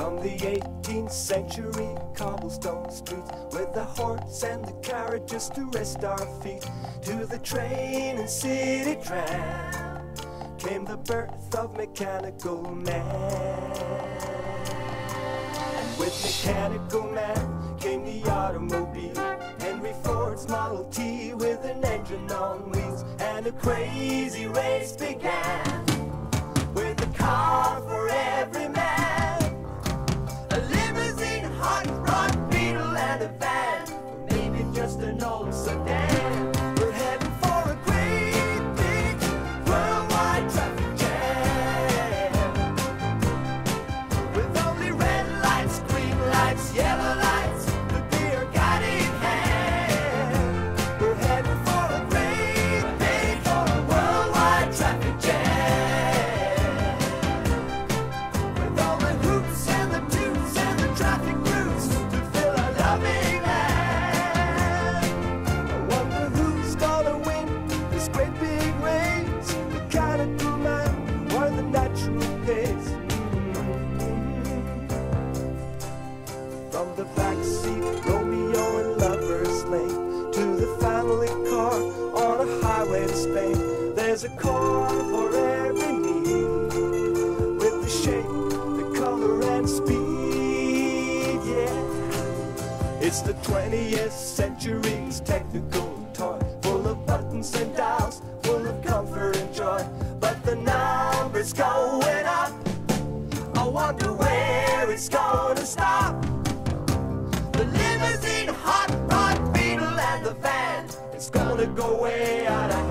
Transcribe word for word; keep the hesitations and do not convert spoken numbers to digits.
From the eighteenth century cobblestone streets, with the horse and the carriages to rest our feet, to the train and city tram, came the birth of Mechanical Man. And with Mechanical Man came the automobile, Henry Ford's Model T with an engine on wheels, and a crazy race began, with a car for every man, a limousine, hot rod, Beetle, and a van, or maybe just an old sedan. We're heading for a great big worldwide traffic jam, with only red lights, green lights, yellow lights, the beer got in hand. We're heading for a great big worldwide traffic jam. From the backseat, Romeo and Lover's Lane, to the family car on a highway to Spain, there's a car for every need, with the shape, the color, and speed, yeah. It's the twentieth century's technical toy, full of buttons and dials, full of comfort and joy, but the number's going up. I wonder where it's gonna stop. The limousine, hot rod, Beetle, and the van, it's gonna go way out of